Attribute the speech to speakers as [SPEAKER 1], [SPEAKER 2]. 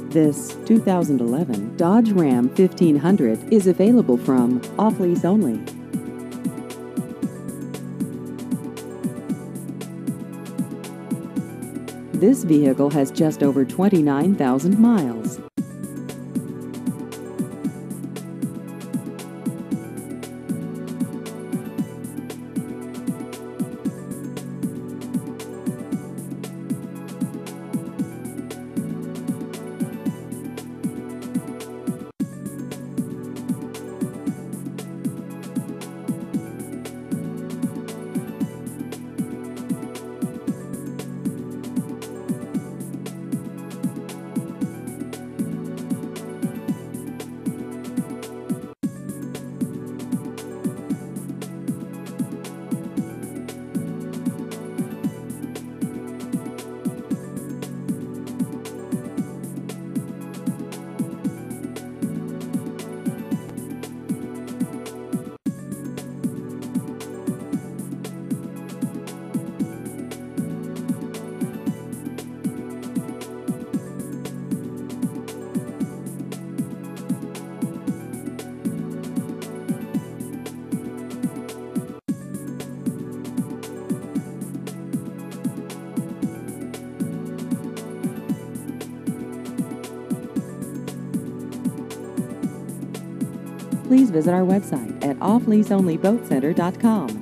[SPEAKER 1] This 2011 Dodge Ram 1500 is available from Off-Lease Only. This vehicle has just over 29,000 miles. Please visit our website at offleaseonlyboatcenter.com.